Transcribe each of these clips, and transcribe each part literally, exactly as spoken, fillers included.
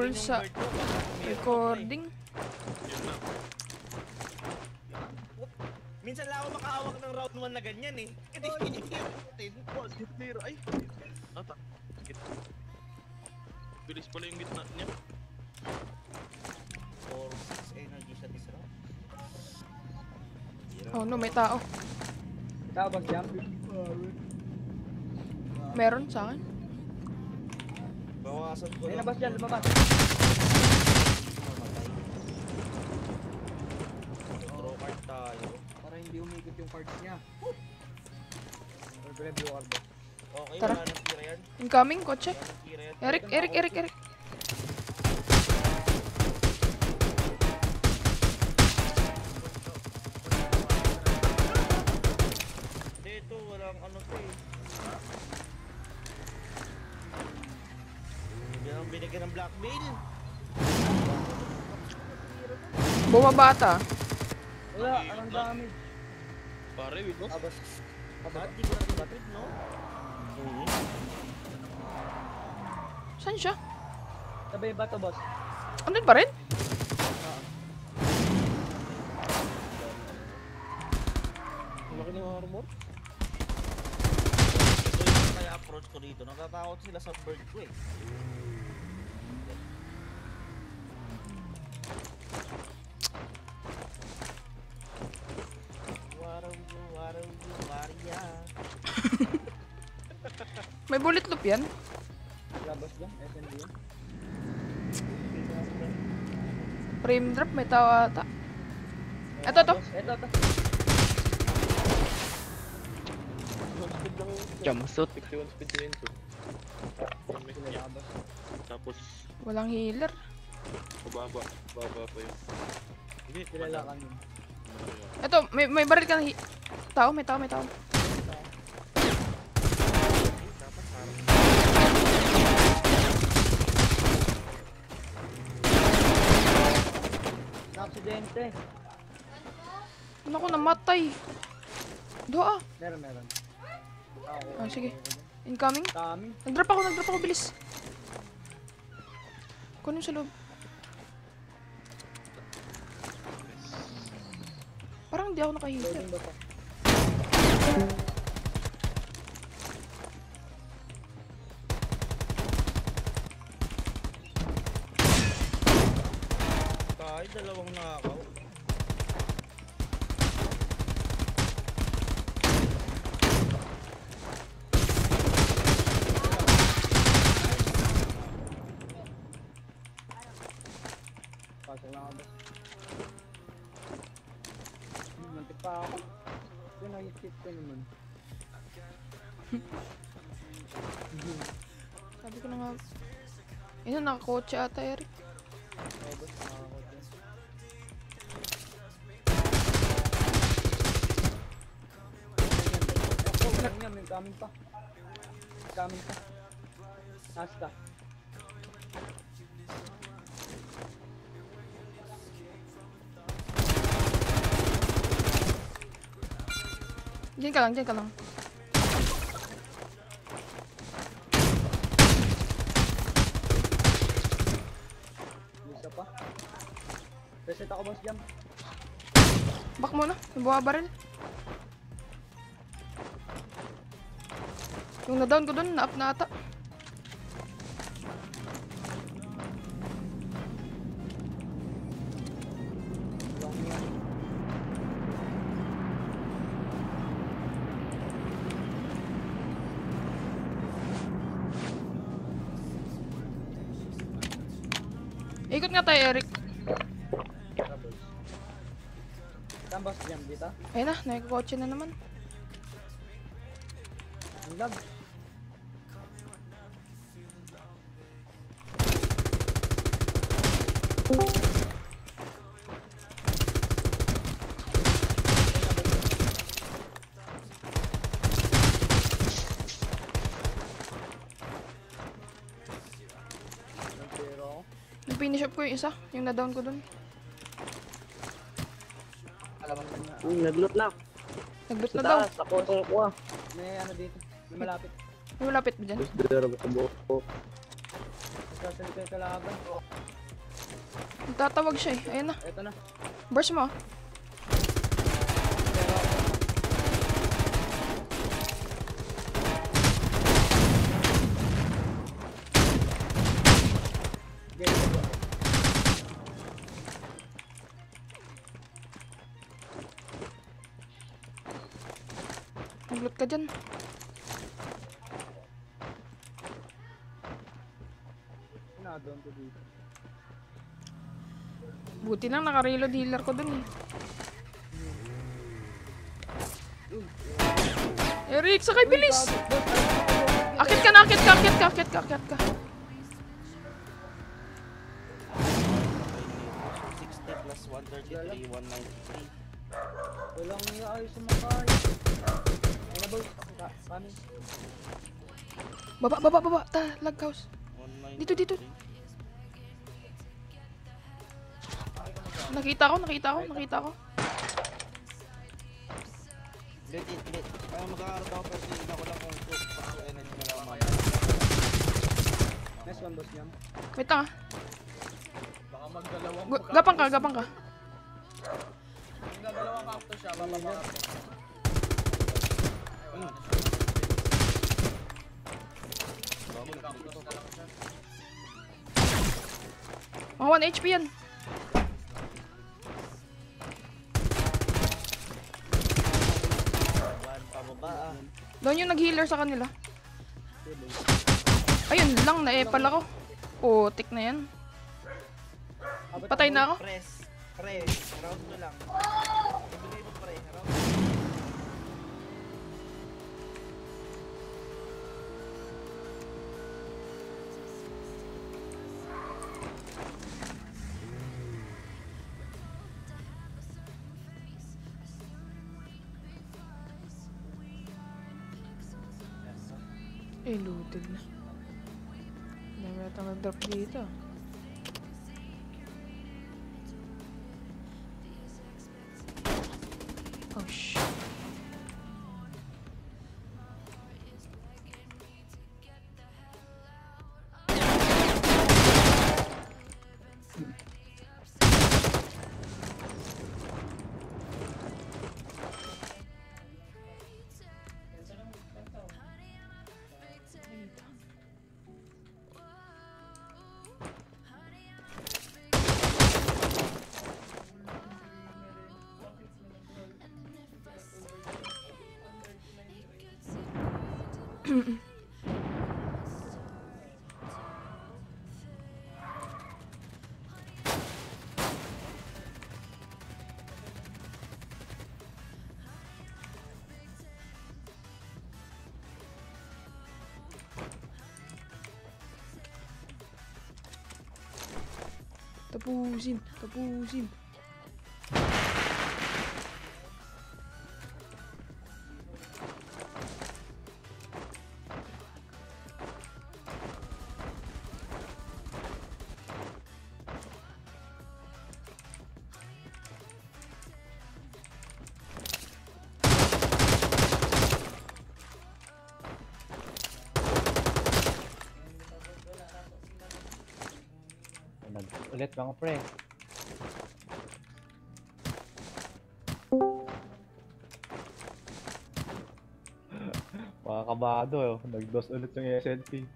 full sa recording. Minsan lang ako makahawak ng round one na ganyan eh. Kasi hindi Oh, gitna. Ay! Ata. Gitna. Bilis pala yung gitna niya. four six energy sa this round. Oh no, may tao. Tao ba jump? Meron sa akin. Bawasan ko May lang. nabas dyan, lumabas. Mamatay. Draw card tayo. Para hindi umikot yung cards niya. Pwede blue card. Okay, Tara. wala nang tira yan. Incoming, kotse. Wala nang tira yan. Eric, Eric, Eric, Eric. Dito, walang ano to eh. Yan ang binigyan ng blackmail. Bumabata. Wala, anong dami. Pare, wait mo. Abas. Ba't di ko na tinapid, no? Oo. Saan siya? Sabay ba to, boss? Andun pa rin? Laki ng armor. Ito yung kaya approach ko dito. Natatakot sila sa bird ko eh. Waraw, waraw, Maria. May bullet loop yan. Labas dyan, S M D yun. Frame drop, may tao ata. Eto, to. Eto, eto. Speed lang yun. Jumpsuit. sixty-one speed din yun. May niya. Labas. Tapos, Walang healer. bababa. Bababa pa yun. Hindi, Kilala kami. Eto, may, may baril ka ng hi- tao, may tao, may tao. Na-aksidente. Naku, namatay. Doa. Meron, meron. Ah, sige. Incoming. Dami. Nag-drop ako, nag-drop ako, bilis. Kunin sa loob. Parang hindi ako naka-healer. Loading ba to? Kahit dalawang nakaw. Pasok lang ako, boss. Hmm, Mantik pa ako. Yun, nakikip ko naman. Sabi ko na nga. Yun, nakakotse ata, Eric. Oo, boss, nakakakot yan. Ako, lang yan, may coming pa. Coming pa. Asta. Diyan ka lang, diyan ka lang. Isa pa. Reset ako, boss, jump. Back muna, may bumabaril. Yung na-down ko dun, na-up na ata. Long yan. Ikot nga tayo, Eric. Tara, boss. Saan, boss, jump dito? Ayun na, nakikokotse na naman. Ang lag. Nag-zero ako. Nag-finish up ko yung isa, yung na-down ko dun. Alaman ko na. Uy, nag-loot na. Nag-loot Sa na daw. taas, ako itong kuha. May ano dito. May malapit. May malapit ba dyan? Tapos dito ko buo. Nagsasalita yung kalaban. Tatawag siya eh. Ayun na. Eto na. Burst mo. Pero ako. Game over. Nagloot ka dyan. Pinadon ko dito. Buti lang naka-reload healer ko dun eh. Eric, sakay bilis! Akit ka na, akit ka, akit ka, akit ka, akit ka. sixty plus one thirty-three, one ninety-three. Walang niya ay sumakay. Ay na boy. Ka- Kami. Baba, baba, baba. Ta, lag house. one Dito, dito. Nakita ko, nakita ko, nakita ko. Hindi, hindi. Kaya magkakaroon ako kasi hindi ko lang kung ito. Paano energy na lang mamaya. Nice one boss niya. Wait lang ah. Baka magdalawang Gu- Gapang ka, gapang ka. magdalawang cactus siya, bababa ako. Cactus na lang siya. Mga one H P yan. One pababa ah. Doon yung nag-healer sa kanila. Ayun lang, na-epal ako. Putik na yan. Patay na ako. Press. Pre. Round mo lang. Ibigay mo pre. Round. Eh, looted na. Dami na tayong nag-drop dito. Oh, shit. Tapusin, tapusin. Ulit mga pre. Mga kabado, oh. Nag-dos ulit yung S L P.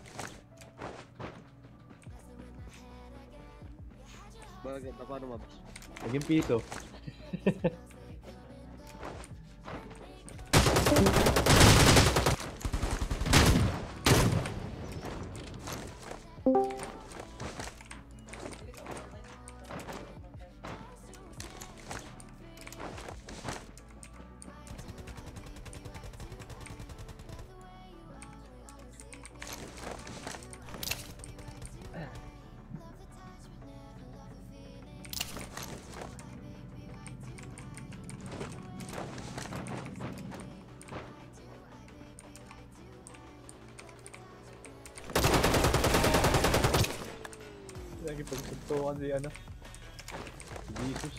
Bakit? Paano mabas? Naging piso. Nagipagsuntukan si ano. Si Jesus.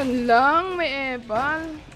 Yun lang, may epal.